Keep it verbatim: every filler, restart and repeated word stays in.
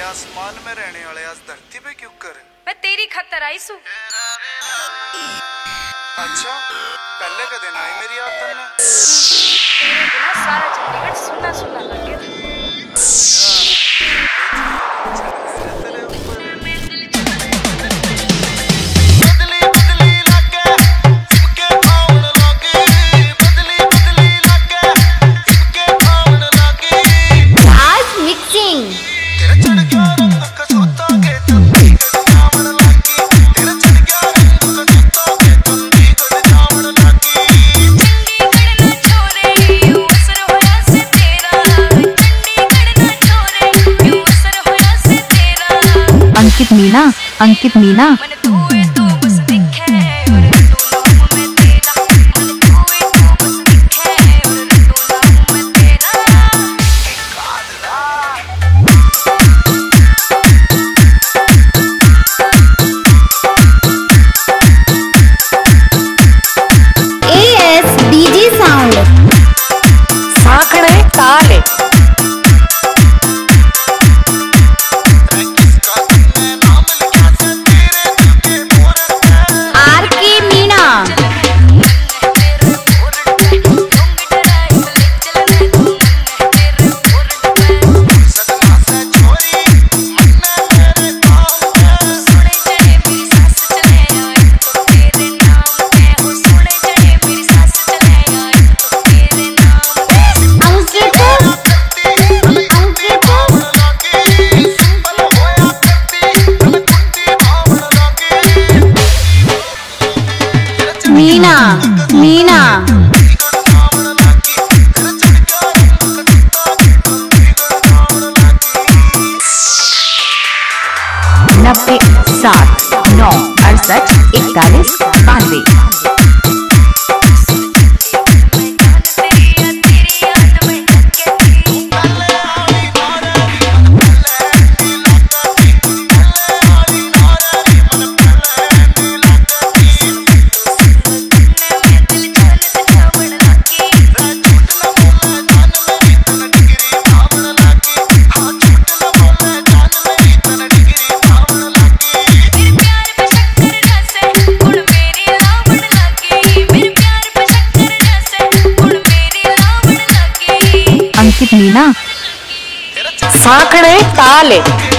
आसमान में रहने वाले आज धरती पे क्यों कर? मैं तेरी खतर आई सू। अच्छा पहले का दिन आई मेरी आदत में। तेरे बिना सारा चंडीगढ़ सुना सुना लगे। अंकित मीना, अंकित मीना। मीना, मीना। नब्बे सात नौ अड़सठ इकतालीस बानवे। अंकित मीना। साखड़े ताले।